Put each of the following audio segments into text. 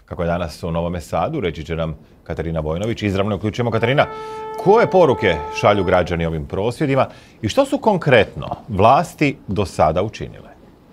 kako je danas u Novom Sadu. Reći će nam Katarina Vojnović. Izravno uključujemo. Katarina, koje poruke šalju građani ovim prosvjedima i što su konkretno vlasti do sada učinile?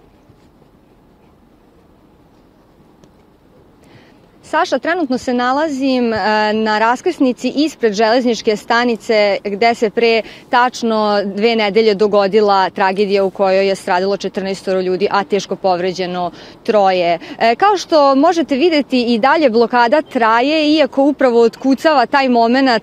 Saša, trenutno se nalazim na raskrsnici ispred železničke stanice gde se pre tačno 2 nedelje dogodila tragedija u kojoj je stradalo 14 ljudi, a teško povređeno 3. Kao što možete videti, i dalje blokada traje, iako upravo otkucava taj moment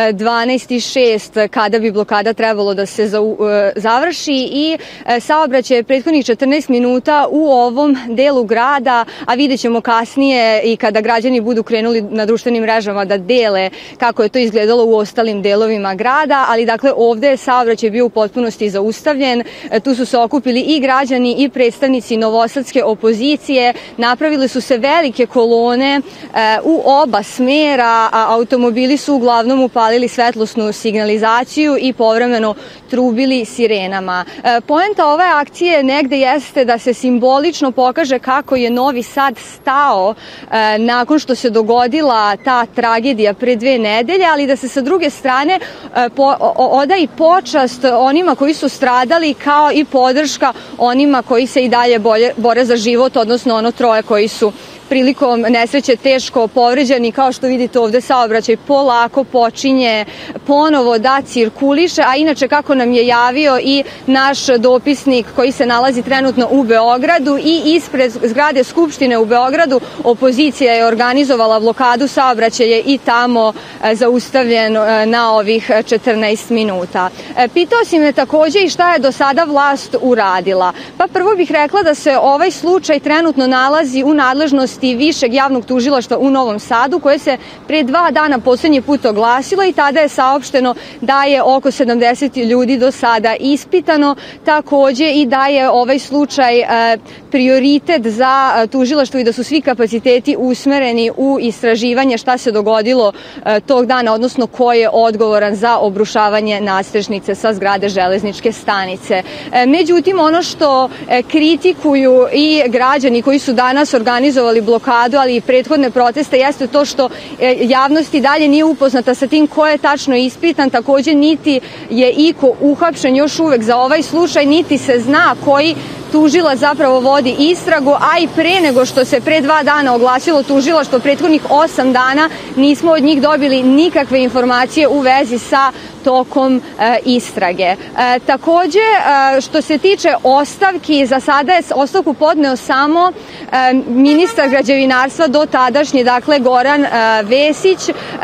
12:06 kada bi blokada trebalo da se završi, i saobraćaj je prethodnih 14 minuta u ovom delu grada, a vidjet ćemo kasnije i kada građani budu krenuli na društvenim mrežama da dele kako je to izgledalo u ostalim delovima grada, ali dakle ovde je saobraćaj bio u potpunosti zaustavljen. Tu su se okupili i građani i predstavnici novosadske opozicije, napravile su se velike kolone u oba smera, a automobili su uglavnom upalili svetlosnu signalizaciju i povremeno trubili sirenama. Poenta ove akcije negde jeste da se simbolično pokaže kako je Novi Sad stao nakon što se dogodila ta tragedija pre 2 nedelje, ali da se sa druge strane oda i počast onima koji su stradali, kao i podrška onima koji se i dalje bore za život, odnosno ono 3 koji su prilikom nesreće teško povređeni. Kao što vidite ovde, saobraćaj polako počinje ponovo da cirkuliše, a inače, kako nam je javio i naš dopisnik koji se nalazi trenutno u Beogradu, i ispred zgrade Skupštine u Beogradu opozicija je organizovala blokadu saobraćaja i tamo zaustavljen na ovih 14 minuta. Pitao si me takođe i šta je do sada vlast uradila. Pa prvo bih rekla da se ovaj slučaj trenutno nalazi u nadležnosti Višeg javnog tužilaštva u Novom Sadu, koje se pre 2 dana poslednji put oglasilo, i tada je saopšteno da je oko 70 ljudi do sada ispitano, takođe i da je ovaj slučaj prioritet za tužilaštvo i da su svi kapaciteti usmereni u istraživanje šta se dogodilo tog dana, odnosno ko je odgovoran za obrušavanje nadstrešnice sa zgrade železničke stanice. Međutim, ono što kritikuju i građani koji su danas organizovali blokadu, ali i prethodne proteste, jeste to što javnost i dalje nije upoznata sa tim ko je tačno ispitan, takođe niti je iko uhapšen još uvek za ovaj slučaj, niti se zna koji tužilac zapravo vodi istragu, a i pre nego što se pre 2 dana oglasilo tužilaštvo, prethodnih 8 dana nismo od njih dobili nikakve informacije u vezi sa tokom istrage. Takođe, što se tiče ostavki, za sada je ostavku podneo samo ministar građevinarstva do tadašnji, dakle Goran Vesić.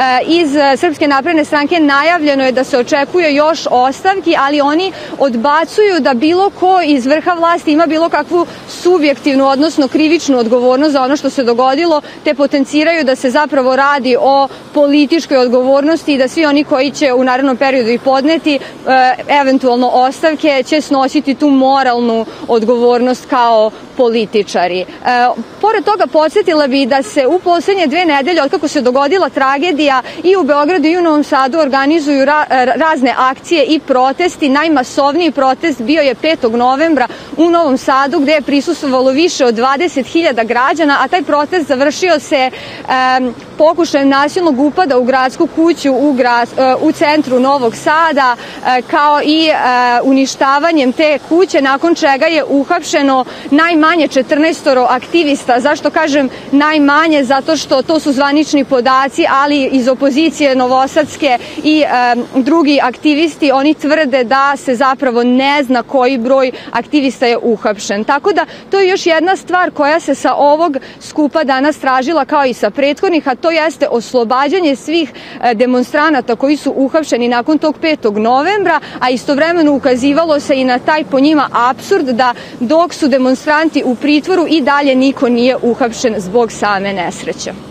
Iz Srpske napredne stranke najavljeno je da se očekuje još ostavki, ali oni odbacuju da bilo ko iz vrha vlasti ima bilo kakvu subjektivnu, odnosno krivičnu odgovornost za ono što se dogodilo, te potenciraju da se zapravo radi o političkoj odgovornosti i da svi oni koji će u narednom periodu i podneti eventualno ostavke će snositi tu moralnu odgovornost kao političari. Pored toga, podsjetila bi da se u poslednje 2 nedelje, otkako se dogodila tragedija, i u Beogradu i u Novom Sadu organizuju razne akcije i protesti. Najmasovniji protest bio je 5. novembra u Novom Sadu, gde je prisustvovalo više od 20.000 građana, a taj protest završio se pokušajem nasilnog upada u gradsku kuću u centru Novog Sada, kao i uništavanjem te kuće, nakon čega je uhapšeno najmanje 14 aktivista. Zašto kažem najmanje? Zato što to su zvanični podaci, ali iz opozicije novosadske i drugi aktivisti, oni tvrde da se zapravo ne zna koji broj aktivista je uhapšen. Tako da to je još jedna stvar koja se sa ovog skupa danas tražila, kao i sa prethodnih, a to jeste oslobađanje svih demonstranata koji su uhapšeni nakon tog 5. novembra, a istovremeno ukazivalo se i na taj po njima apsurd da dok su demonstranti u pritvoru i dalje niko nije uhapšen zbog same nesreće.